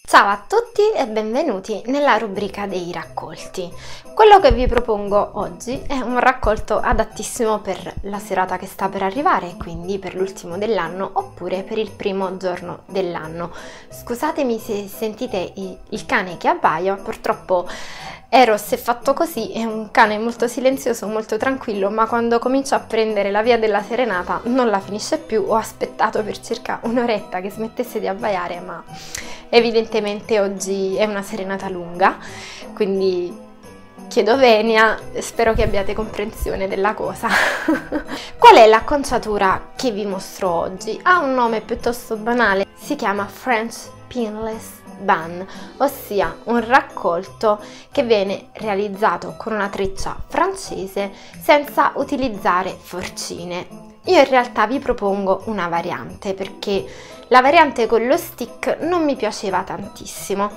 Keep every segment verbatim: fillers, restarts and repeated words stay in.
Ciao a tutti e benvenuti nella rubrica dei raccolti. Quello che vi propongo oggi è un raccolto adattissimo per la serata che sta per arrivare, quindi per l'ultimo dell'anno oppure per il primo giorno dell'anno. Scusatemi se sentite il cane che abbaia, purtroppo Eros è fatto così, è un cane molto silenzioso, molto tranquillo, ma quando comincia a prendere la via della serenata non la finisce più. Ho aspettato per circa un'oretta che smettesse di abbaiare, ma evidentemente oggi è una serenata lunga, quindi chiedo venia, spero che abbiate comprensione della cosa. Qual è l'acconciatura che vi mostro oggi? Ha un nome piuttosto banale, si chiama French Pinless Bun, ossia un raccolto che viene realizzato con una treccia francese senza utilizzare forcine. Io in realtà vi propongo una variante perché la variante con lo stick non mi piaceva tantissimo.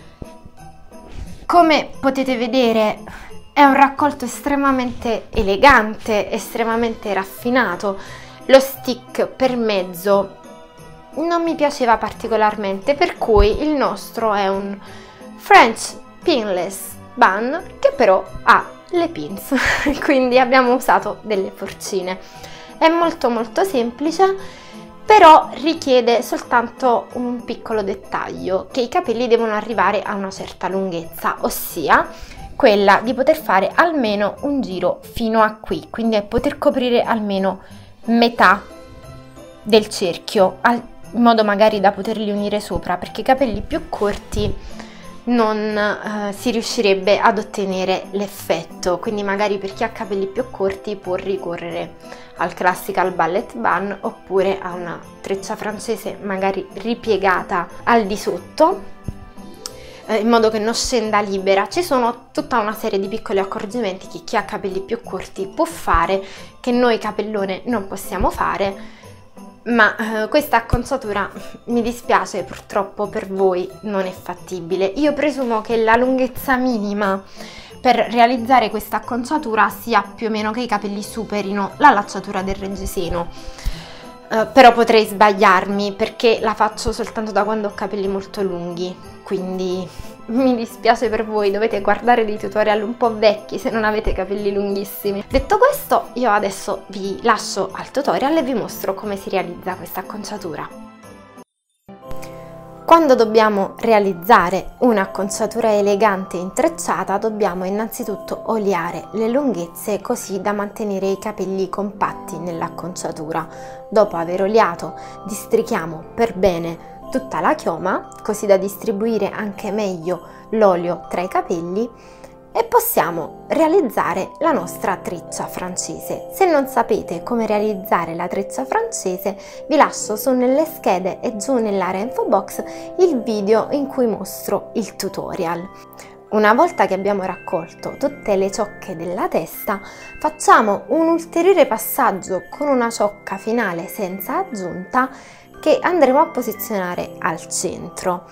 Come potete vedere è un raccolto estremamente elegante, estremamente raffinato. Lo stick per mezzo non mi piaceva particolarmente, per cui il nostro è un French Pinless Bun che però ha le pins, quindi abbiamo usato delle forcine. È molto molto semplice, però richiede soltanto un piccolo dettaglio, che i capelli devono arrivare a una certa lunghezza, ossia quella di poter fare almeno un giro fino a qui, quindi poter coprire almeno metà del cerchio, in modo magari da poterli unire sopra, perché i capelli più corti non eh, si riuscirebbe ad ottenere l'effetto. Quindi magari per chi ha capelli più corti può ricorrere al classical ballet bun oppure a una treccia francese magari ripiegata al di sotto, eh, in modo che non scenda libera. Ci sono tutta una serie di piccoli accorgimenti che chi ha capelli più corti può fare, che noi capellone non possiamo fare, ma eh, questa acconciatura, mi dispiace, purtroppo per voi non è fattibile. Io presumo che la lunghezza minima per realizzare questa acconciatura sia più o meno che i capelli superino l'allacciatura del reggiseno, eh, però potrei sbagliarmi perché la faccio soltanto da quando ho capelli molto lunghi, quindi mi dispiace per voi, dovete guardare dei tutorial un po' vecchi se non avete capelli lunghissimi. Detto questo, io adesso vi lascio al tutorial e vi mostro come si realizza questa acconciatura. Quando dobbiamo realizzare un'acconciatura elegante e intrecciata, dobbiamo innanzitutto oliare le lunghezze così da mantenere i capelli compatti nell'acconciatura. Dopo aver oliato, districhiamo per bene tutta la chioma, così da distribuire anche meglio l'olio tra i capelli, e possiamo realizzare la nostra treccia francese. Se non sapete come realizzare la treccia francese, vi lascio su nelle schede e giù nell'area info box il video in cui mostro il tutorial. Una volta che abbiamo raccolto tutte le ciocche della testa, facciamo un ulteriore passaggio con una ciocca finale senza aggiunta che andremo a posizionare al centro.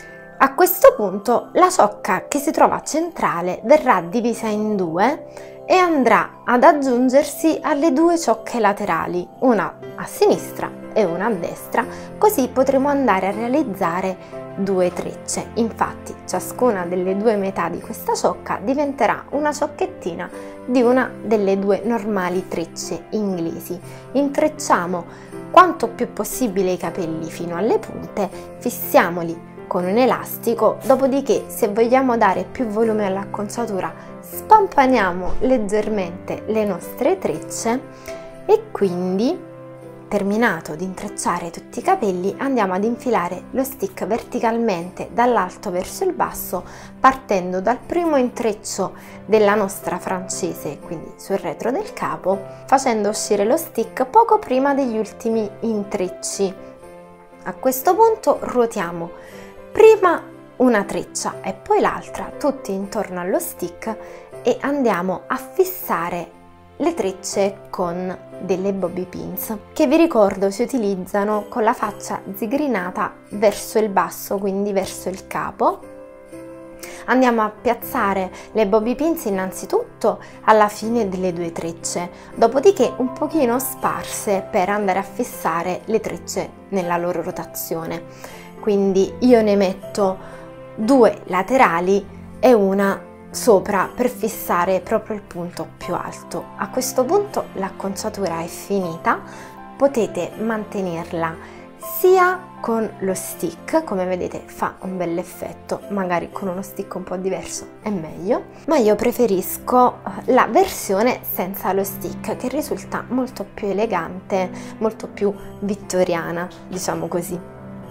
A questo punto la ciocca che si trova centrale verrà divisa in due e andrà ad aggiungersi alle due ciocche laterali, una a sinistra e una a destra, così potremo andare a realizzare due trecce. Infatti ciascuna delle due metà di questa ciocca diventerà una ciocchettina di una delle due normali trecce inglesi. Intrecciamo quanto più possibile i capelli fino alle punte, fissiamoli con un elastico, dopodiché se vogliamo dare più volume all'acconciatura spampaniamo leggermente le nostre trecce e quindi, terminato di intrecciare tutti i capelli, andiamo ad infilare lo stick verticalmente dall'alto verso il basso, partendo dal primo intreccio della nostra francese, quindi sul retro del capo, facendo uscire lo stick poco prima degli ultimi intrecci. A questo punto ruotiamo prima una treccia e poi l'altra, tutti intorno allo stick, e andiamo a fissare le trecce con delle bobby pins, che vi ricordo si utilizzano con la faccia zigrinata verso il basso, quindi verso il capo. Andiamo a piazzare le bobby pins innanzitutto alla fine delle due trecce, dopodiché un pochino sparse per andare a fissare le trecce nella loro rotazione. Quindi io ne metto due laterali e una sopra per fissare proprio il punto più alto. A questo punto l'acconciatura è finita, potete mantenerla sia con lo stick, come vedete fa un bel effetto, magari con uno stick un po' diverso è meglio, ma io preferisco la versione senza lo stick, che risulta molto più elegante, molto più vittoriana, diciamo così.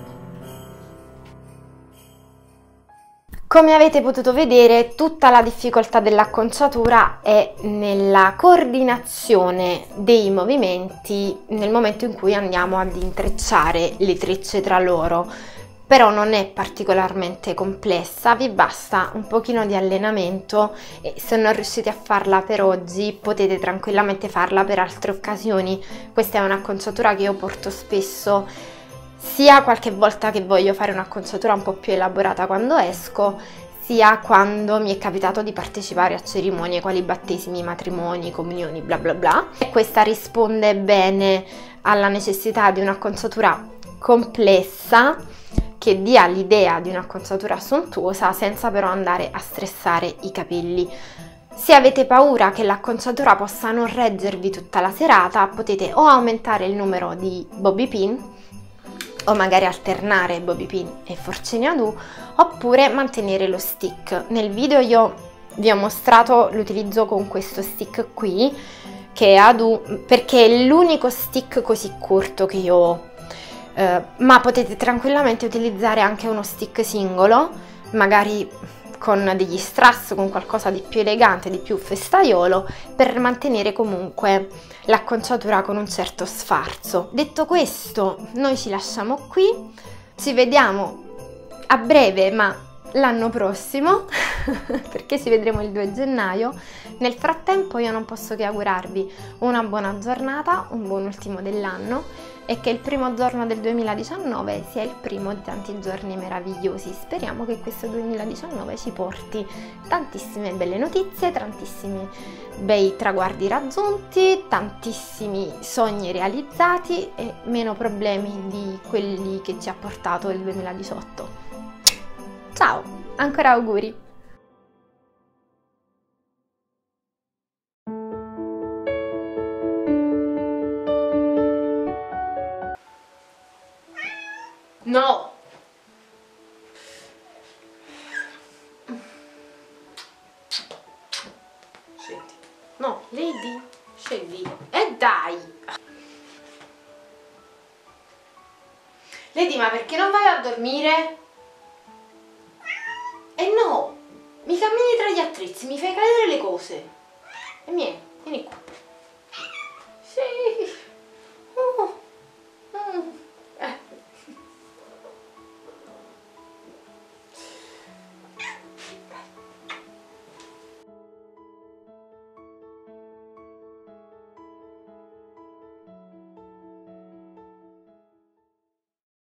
Come avete potuto vedere, tutta la difficoltà dell'acconciatura è nella coordinazione dei movimenti nel momento in cui andiamo ad intrecciare le trecce tra loro, però non è particolarmente complessa, vi basta un pochino di allenamento e se non riuscite a farla per oggi potete tranquillamente farla per altre occasioni. Questa è un'acconciatura che io porto spesso, sia qualche volta che voglio fare un'acconciatura un po' più elaborata quando esco, sia quando mi è capitato di partecipare a cerimonie quali battesimi, matrimoni, comunioni, bla bla bla. E questa risponde bene alla necessità di un'acconciatura complessa che dia l'idea di un'acconciatura sontuosa senza però andare a stressare i capelli. Se avete paura che l'acconciatura possa non reggervi tutta la serata, potete o aumentare il numero di bobby pin o magari alternare bobby pin e forcini ad U, oppure mantenere lo stick. Nel video io vi ho mostrato l'utilizzo con questo stick qui, che è ad U, perché è l'unico stick così corto che io ho, eh, ma potete tranquillamente utilizzare anche uno stick singolo, magari con degli strass, con qualcosa di più elegante, di più festaiolo, per mantenere comunque l'acconciatura con un certo sfarzo. Detto questo, noi ci lasciamo qui, ci vediamo a breve, ma l'anno prossimo, perché ci vedremo il due gennaio. Nel frattempo io non posso che augurarvi una buona giornata, un buon ultimo dell'anno e che il primo giorno del duemiladiciannove sia il primo di tanti giorni meravigliosi. Speriamo che questo duemiladiciannove ci porti tantissime belle notizie, tantissimi bei traguardi raggiunti, tantissimi sogni realizzati e meno problemi di quelli che ci ha portato il duemiladiciotto. Ciao, ancora auguri! No! Scendi. No, Lady, scendi. E dai! Lady, ma perché non vai a dormire? E no! Mi cammini tra gli attrezzi, mi fai cadere le cose. E vieni, vieni qua.